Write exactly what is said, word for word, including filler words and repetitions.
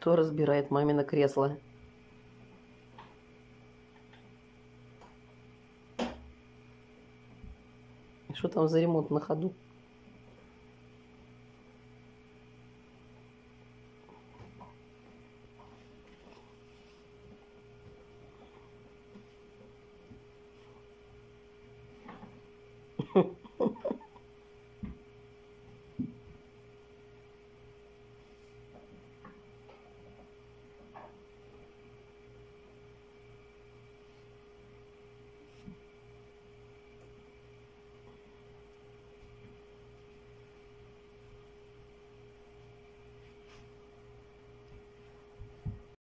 Кто разбирает мамино кресло? Что там за ремонт на ходу?